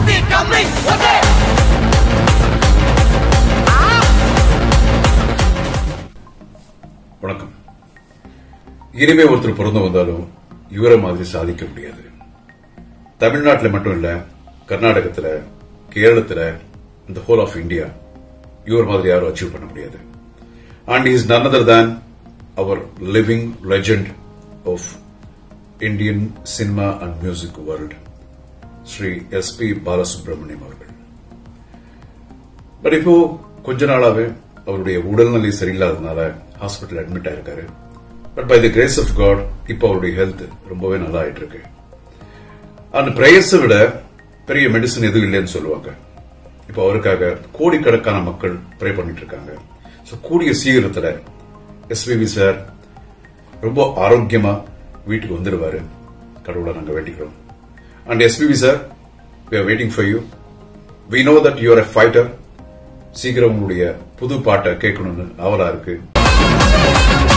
வணக்கம். இனிமே ஒருத்தர் பிறந்து வந்தாலும் இவரை மாதிரி சாதிக்க முடியாது. தமிழ்நாட்டில் மட்டும் இல்ல, கர்நாடகத்தில், கேரளத்தில், இந்த ஹோல் ஆஃப் இந்தியா இவர் மாதிரி யாரும் அச்சீவ் பண்ண முடியாது. And is none other than our living legend of Indian cinema and music world, Shri S.P. Balasubramaniam அவர்கள். பட் இப்போ கொஞ்ச நாளாவே அவருடைய உடல்நிலை சரியில்லாததுனால ஹாஸ்பிட்டல் அட்மிட் ஆயிருக்காரு. But by the grace of God இப்போ அவருடைய ஹெல்த் ரொம்பவே நல்லா ஆயிட்டு இருக்கு. அந்த பிரேயர்ஸை விட பெரிய மெடிசன் எதுவும் இல்லைன்னு சொல்லுவாங்க. இப்போ அவருக்காக கோடிக்கணக்கான மக்கள் ப்ரே பண்ணிட்டு இருக்காங்க. ஸோ கூடிய சீக்கிரத்தில் எஸ்பிபி சார் ரொம்ப ஆரோக்கியமா வீட்டுக்கு வந்துடுவாரு. கடவுளை நாங்கள் வேண்டிக்கிறோம். And SPB sir, we are waiting for you. We know that you are a fighter. சீக்கிரம் உங்களுடைய புது பாட்டை கேட்கணும்னு ஆவலா இருக்கு.